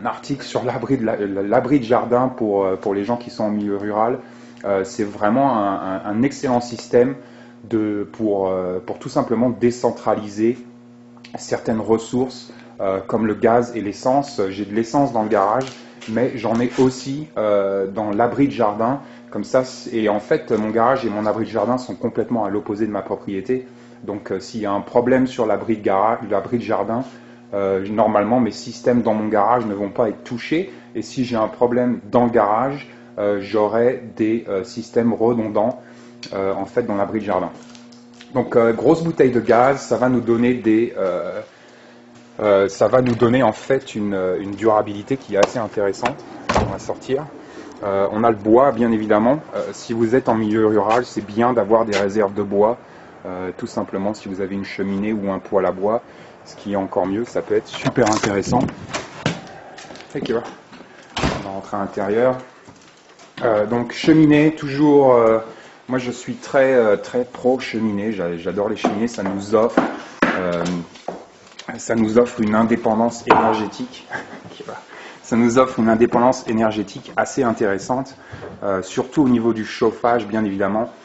un article sur l'abri de jardin pour les gens qui sont en milieu rural. C'est vraiment un excellent système pour tout simplement décentraliser certaines ressources comme le gaz et l'essence. J'ai de l'essence dans le garage, mais j'en ai aussi dans l'abri de jardin. Comme ça, et en fait, mon garage et mon abri de jardin sont complètement à l'opposé de ma propriété. Donc, s'il y a un problème sur l'abri de jardin, normalement, mes systèmes dans mon garage ne vont pas être touchés. Et si j'ai un problème dans le garage, j'aurai des systèmes redondants en fait dans l'abri de jardin. Donc, grosse bouteille de gaz, ça va nous donner en fait une durabilité qui est assez intéressante. On va sortir. On a le bois, bien évidemment. Si vous êtes en milieu rural, c'est bien d'avoir des réserves de bois. Tout simplement, si vous avez une cheminée ou un poêle à bois, ce qui est encore mieux, ça peut être super intéressant. Ok, on va rentrer à l'intérieur. Donc cheminée, toujours. Moi, je suis très pro cheminée. J'adore les cheminées. Ça nous offre une indépendance énergétique. Ça nous offre une indépendance énergétique assez intéressante, surtout au niveau du chauffage, bien évidemment.